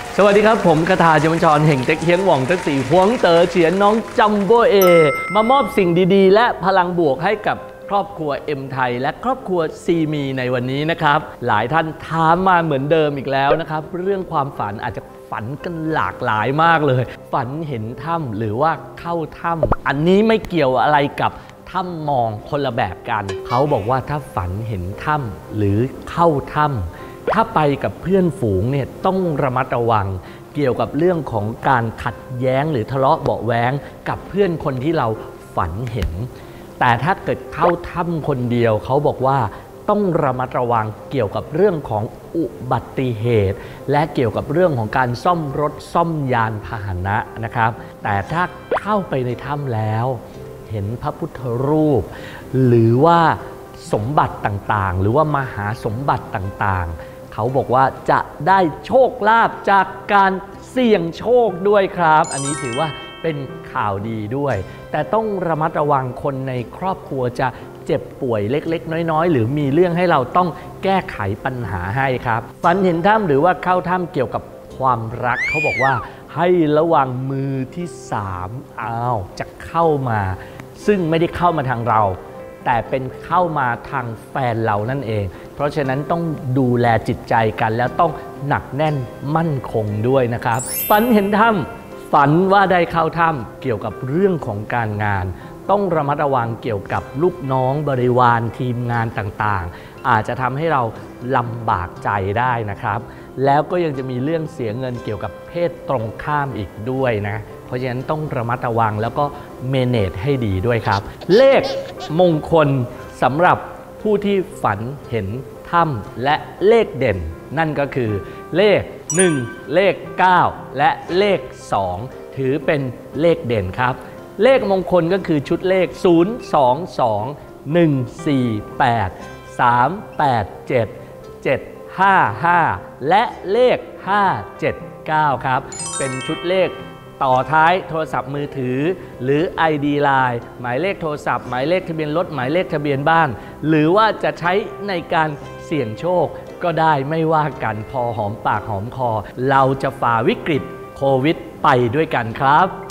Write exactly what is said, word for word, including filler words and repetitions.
สวัสดีครับผมคทาจมชรเห่งเต็กเฮียงหว่องเต็กสีหวงเต๋อเฉียนน้องจัมโบ้เอมามอบสิ่งดีๆและพลังบวกให้กับครอบครัวเอ็มไทยและครอบครัวซีมีในวันนี้นะครับหลายท่านถามมาเหมือนเดิมอีกแล้วนะครับเรื่องความฝันอาจจะฝันกันหลากหลายมากเลยฝันเห็นถ้ำหรือว่าเข้าถ้ำอันนี้ไม่เกี่ยวอะไรกับถ้ำมองคนละแบบกันเขาบอกว่าถ้าฝันเห็นถ้ำหรือเข้าถ้ำถ้าไปกับเพื่อนฝูงเนี่ยต้องระมัดระวังเกี่ยวกับเรื่องของการขัดแย้งหรือทะเลาะเบาะแว้งกับเพื่อนคนที่เราฝันเห็นแต่ถ้าเกิดเข้าถ้ำคนเดียวเขาบอกว่าต้องระมัดระวังเกี่ยวกับเรื่องของอุบัติเหตุและเกี่ยวกับเรื่องของการซ่อมรถซ่อมยานพาหนะนะครับแต่ถ้าเข้าไปในถ้ำแล้วเห็นพระพุทธรูปหรือว่าสมบัติต่างๆหรือว่ามหาสมบัติต่างๆเขาบอกว่าจะได้โชคลาภจากการเสี่ยงโชคด้วยครับอันนี้ถือว่าเป็นข่าวดีด้วยแต่ต้องระมัดระวังคนในครอบครัวจะเจ็บป่วยเล็กๆน้อยๆหรือมีเรื่องให้เราต้องแก้ไขปัญหาให้ครับฝันเห็นถ้ำหรือว่าเข้าถ้ำเกี่ยวกับความรักเขาบอกว่าให้ระวังมือที่สามอ้าวจะเข้ามาซึ่งไม่ได้เข้ามาทางเราแต่เป็นเข้ามาทางแฟนเรานั่นเองเพราะฉะนั้นต้องดูแลจิตใจกันแล้วต้องหนักแน่นมั่นคงด้วยนะครับฝันเห็นถ้ำฝันว่าได้เข้าถ้ำเกี่ยวกับเรื่องของการงานต้องระมัดระวังเกี่ยวกับลูกน้องบริวารทีมงานต่างๆอาจจะทำให้เราลำบากใจได้นะครับแล้วก็ยังจะมีเรื่องเสียเงินเกี่ยวกับเพศตรงข้ามอีกด้วยนะเพราะฉะนั้นต้องระมัดระวังแล้วก็เมเนจให้ดีด้วยครับเลขมงคลสำหรับผู้ที่ฝันเห็นถ้ำและเลขเด่นนั่นก็คือเลขหนึ่งเลขเก้าและเลขสองถือเป็นเลขเด่นครับเลขมงคลก็คือชุดเลขศูนย์ สอง สอง หนึ่ง สี่ แปด สาม แปด เจ็ด เจ็ด ห้า ห้าและเลขห้า เจ็ด เก้าครับเป็นชุดเลขต่อท้ายโทรศัพท์มือถือหรือ ไอ ดี ไลน์ หมายเลขโทรศัพท์หมายเลขทะเบียนรถหมายเลขทะเบียนบ้านหรือว่าจะใช้ในการเสี่ยงโชคก็ได้ไม่ว่ากันพอหอมปากหอมคอเราจะฝ่าวิกฤตโควิดไปด้วยกันครับ